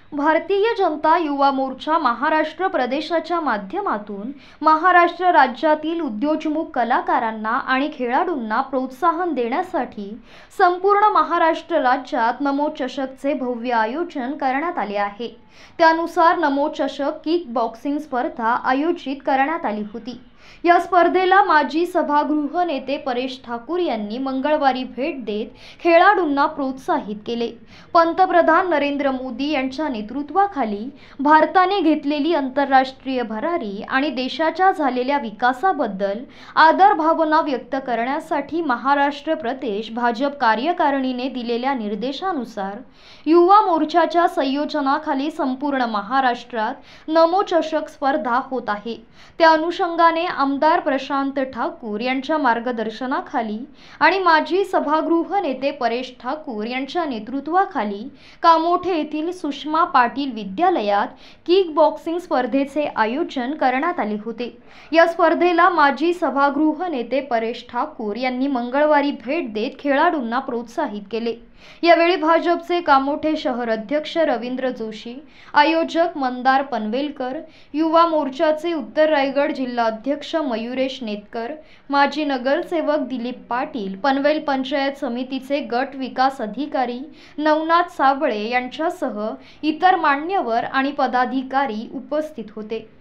भारतीय जनता युवा मोर्चा महाराष्ट्र प्रदेशाच्या माध्यमातून महाराष्ट्र राज्यातील उद्योजमुख कलाकारांना आणि खेळाडूंना प्रोत्साहन देण्यासाठी संपूर्ण महाराष्ट्र राज्यात नमो चषकचे भव्य आयोजन करण्यात आले आहे। त्यानुसार नमो चषक किक बॉक्सिंग स्पर्धा आयोजित करण्यात आली होती। या स्पर्धेला माजी सभागृह नेते परेश ठाकूर यांनी मंगळवारी भेट देत खेळाडूंना प्रोत्साहित केले। पंतप्रधान नरेंद्र मोदी यांच्या नेतृत्वाखाली भारताने घेतलेली आंतरराष्ट्रीय भरारी आणि देशाच्या झालेल्या विकासाबद्दल आदर भावना व्यक्त करण्यासाठी महाराष्ट्र प्रदेश भाजप कार्यकारिणीने दिलेल्या निर्देशानुसार युवा मोर्चाच्या संयोजनाखाली संपूर्ण महाराष्ट्रात नमो चषक स्पर्धा होत आहे। त्या अनुषंगाने आमदार प्रशांत ठाकूर यांच्या मार्गदर्शनाखाली आणि माजी सभागृह नेते परेश ठाकूर यांच्या नेतृत्वाखाली कामोठे येथील सुषमा पाटील विद्यालयात किक बॉक्सिंग स्पर्धेचे आयोजन करण्यात आले होते। या स्पर्धेला माजी सभागृह नेते परेश ठाकूर यांनी मंगळवारी भेट देत खेळाडूंना प्रोत्साहित केले। यावेळी भाजपचे कामोठे शहर अध्यक्ष रवींद्र जोशी, आयोजक मंदार पनवेलकर, युवा मोर्चाचे उत्तर रायगड जिल्हा अध्यक्ष मयुरेश नेतकर, माजी नगरसेवक दिलीप पाटील, पनवेल पंचायत समितीचे गट विकास अधिकारी नवनाथ साबळे यांच्यासह इतर मान्यवर आणि पदाधिकारी उपस्थित होते।